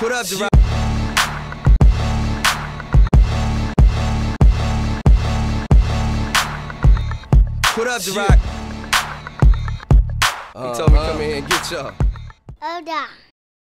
Put up the rock. Put up the rock. He told me come in here and get y'all. Hold on.